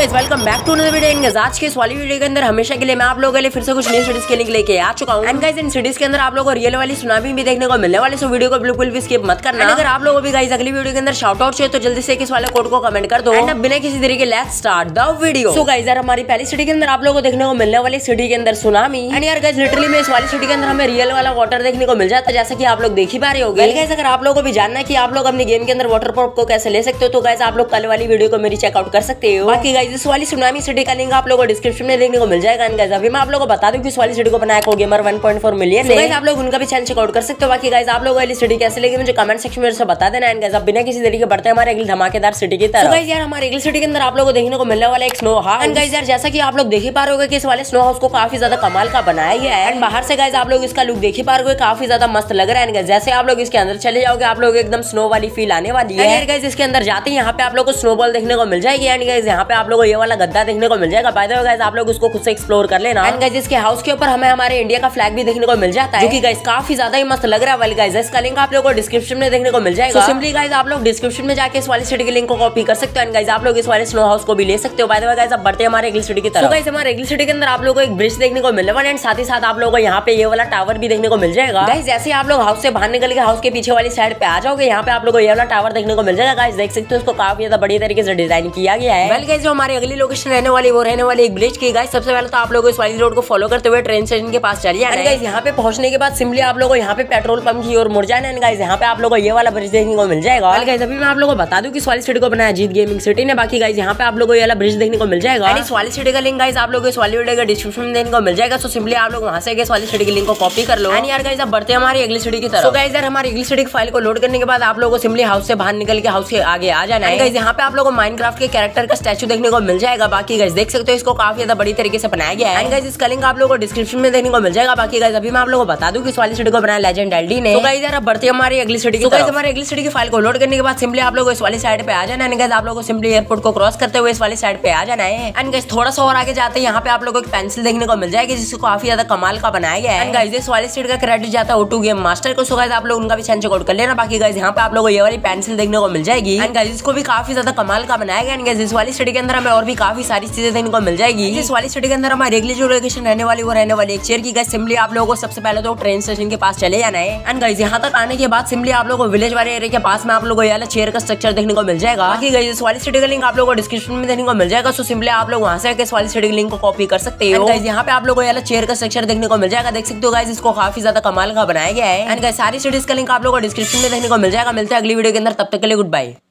Guys welcome back to another video. Guys आज के इस वाली वीडियो के अंदर हमेशा के लिए मैं आप लोगों के लिए फिर से कुछ नई सिटीज के लिंक लेके आ चुका हूं। एंड गाइस इन सिटीज के अंदर आप लोगों को रियल वाली सुनामी भी देखने को मिलने वाली, सो वीडियो को बिल्कुल भी स्किप मत करना। अगर आप लोगों को भी गाइस अगली वीडियो के अंदर शाउट आउट चाहिए तो जल्दी से इस वाले कोड को कमेंट कर दो। एंड अब बिना किसी तरीके let's start the video. So guys यार हमारी पहली सिटी के अंदर आप लोगों को देखने को मिलने वाली सिटी के अंदर सुनामी। एंड यार गाइस लिटरली में इस वाली सिटी के अंदर हमें रियल वाला वाटर देखने को मिल जाता है, जैसा कि आप लोग देख ही पा रहे होंगे। गाइस अगर आप लोगों को भी जानना है कि आप लोग अपने गेम के अंदर वाटर प्रूफ को कैसे ले सकते हो तो गाइस आप लोग कल वाली वीडियो को मेरी चेकआउट कर सकते हो। बाकी गाइस इस वाली सुनामी सिटी का लिंक आप लोगों को डिस्क्रिप्शन में देखने को मिल जाएगा। एंड गाइस अभी मैं आप लोगों को बता दूं कि इस वाली सिटी को बनाया को गेमर 1.4 मिलियन ने। गाइस आप लोग उनका भी चैनल चेकआउट कर सकते हो। बाकी गाइस आप लोगों को वाली सिटी कैसे लगी मुझे कमेंट सेक्शन में से बता देना। एंड गाइस अब बिना किसी तरीके बढ़ते हैं हमारे अगली धमाकेदार सिटी की तरफ। गाइस यार हमारे अगली सिटी के अंदर आप लोगों को देखने को मिलने वाला एक स्नो हाउस। एंड गाइस यार जैसा कि आप लोग देख ही पा रहे हो कि इस वाले स्नो हाउस को काफी ज्यादा कमाल का बनाया गया है। एंड बाहर से गाइस आप लोग इसका लुक देख ही पा रहे हो, काफी ज्यादा मस्त लग रहा है। एंड जैसे आप लोग इसके अंदर चले जाओगे आप लोग एकदम स्नो वाली फील आने वाली है। एंड गाइस इसके अंदर जाते ही यहाँ पे आप लोग को स्नोबॉल देखने को मिल जाएगी। एंड गाइस यहाँ पे आप लोग को ये वाला गद्दा देखने को मिल जाएगा। बाय द वे गाइस आप लोग उसको खुद से एक्सप्लोर कर लेना। एंड गाइस इसके हाउस के ऊपर हमें हमारे इंडिया का फ्लैग भी देखने को मिल जाता है, जो कि गाइस काफी ज्यादा ही मस्त लग रहा है। वाली गाइस इसका लिंक आप लोगों को डिस्क्रिप्शन में देखने को मिल जाएगा। सो सिंपली गाइस आप लोग डिस्क्रिप्शन में जाके इस वाली सिटी के लिंक को कॉपी कर सकते हो। एंड गाइस आप लोग इस वाले स्नो हाउस को भी ले सकते हो। बाय द वे गाइस अब बढ़ते हैं हमारे अगली सिटी की तरफ। सो गाइस हमारे अगली सिटी के अंदर आप लोगों को एक ब्रिज देखने को मिलने वाला है। एंड साथ ही साथ आप लोगों को यहाँ पे ये वाला टावर भी देखने को मिल जाएगा। गाइस जैसे आप लोग हाउस से बाहर निकल के हाउस के पीछे वाली साइड पे आ जाओगे यहाँ पे आप लोगों को ये वाला टावर देखने को मिल जाएगा। गाइस देख सकते हो उसको काफी ज्यादा बड़ी तरीके से डिजाइन किया गया है। वेल गाइस जो हमारी अगली लोकेशन रहने वाली वो रहने वाली एक ब्रिज की। गाइस सबसे पहले तो आप लोगों को इस वाली रोड को फॉलो करते हुए ट्रेन स्टेशन के पास चलिए। एंड गाइस यहाँ पे पहुंचने के बाद सिंपली आप लोगों को यहाँ पे पेट्रोल पंप की ओर मुड़ जाना। एंड गाइस यहाँ पे आप लोगों को ये वाला ब्रिज देखने को मिल जाएगा। वेल गाइस अभी मैं आप लोगों को बता दूं कि इस वाली सिटी को बनाया जीत गेमिंग सिटी ने। बाकी गाइस यहाँ पे आप लोगों को ये वाला ब्रिज देखने को मिल जाएगा। एंड इस वाली सिटी का लिंक गाइस आप लोगों को इस वाली वीडियो के डिस्क्रिप्शन में देखने को मिल जाएगा। सो सिंपली आप लोग वहां से इस वाली सिटी के लिंक को कॉपी कर लो। एंड यार गाइस अब बढ़ते हैं हमारी अगली सिटी की तरफ। सो गाइस यार हमारी अगली सिटी की फाइल को लोड करने के बाद आप लोगों को सिंपली हाउस से बाहर निकल के हाउस के आगे आ जाना है। गाइस यहाँ पे आप लोगों को माइनक्राफ्ट के कैरेक्टर का स्टैचू देखने को मिल जाएगा। बाकी गाइस देख सकते हो इसको काफी ज्यादा बड़ी तरीके से बनाया गया है। एंड गाइस इसका लिंक आप लोगों को डिस्क्रिप्शन में देखने को मिल जाएगा। बाकी गाइस अभी मैं आप लोगों को बता दूं कि इस वाली सिटी को बनाया लेजेंड एलडी ने। तो गाइस यार अब बढ़ते हैं हमारी अगली सिटी की तरफ। हमारी अगली सिटी की फाइल को लोड करने के बाद सिंपली आप लोगों को इस वाली साइड पे आ जाना है। गाइस आप लोगों को सिंपली एयरपोर्ट को क्रॉस करते हुए इस वाली साइड पे आ जाना है। एंड गाइस थोड़ा सा और आगे जाते हैं यहाँ पे आप लोगों को एक पेंसिल देखने को मिल जाएगी जिसको काफी ज्यादा कमाल का बनाया गया है। एंड गाइस इस वाली सिटी का क्रेडिट जाता है O2 गेम मास्टर को। सो गाइस आप लोग उनका भी चैनल चेकआउट कर लेना। बाकी गाइस यहाँ पे आप लोगों को ये वाली पेंसिल देखने को मिल जाएगी। एंड गाइस इसको भी काफी ज्यादा कमाल का बनाया गया। एंड गाइस इस वाली सिटी के अंदर हमें और भी काफी सारी चीजें देखने को मिल जाएगी। इस वाली सिटी के अंदर हमारी अगली जो लोकेशन रहने वाली वो रहने वाली एक चेयर की। गाइस सिंपली आप लोगों को सबसे पहले तो ट्रेन स्टेशन के पास चले जाना है। एंड गाइस यहाँ तक आने के बाद सिंपली आप लोगों को विलेज वाले एरिया के पास में आप लोगों को ये वाला चेयर का स्ट्रक्चर देखने को मिल जाएगा। बाकी गाइस इस वाली सिटी का लिंक आप लोगों को डिस्क्रिप्शन में देखने को मिल जाएगा। सो सिंपली आप लोग वहां से इस वाली सिटी के लिंक को कॉपी कर सकते हो। गाइस यहाँ पे आप लोगों को ये वाला चेयर का स्ट्रक्चर देखने को मिल जाएगा। देख सकते हो गाइस इसको काफी ज्यादा कमाल का बनाया गया है। एंड गाइस सारी सिटीज का लिंक आप लोगों को डिस्क्रिप्शन में देखने को मिल जाएगा। मिलते हैं अगली वीडियो के अंदर, तब तक के लिए गुड बाय।